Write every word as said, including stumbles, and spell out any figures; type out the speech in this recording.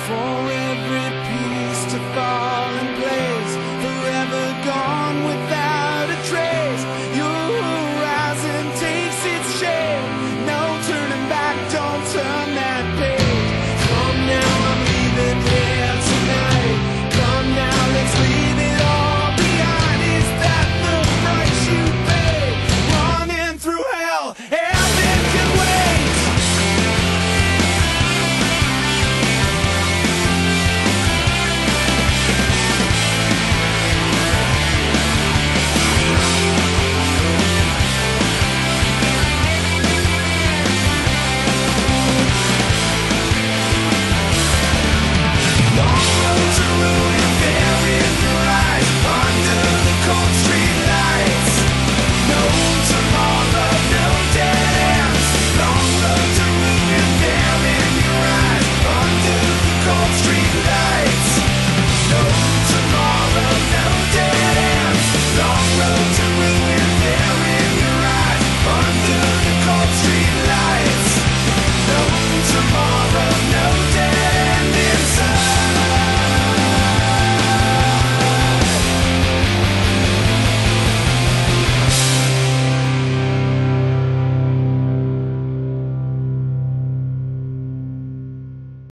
for every piece to fall in place, forever gone without a trace. Your horizon takes its shape, no turning back, don't turn that page. Come now, I'm leaving here tonight. Come now, let's leave it all behind. Is that the price you pay? Running through hell, heaven can wait. Long road to ruin.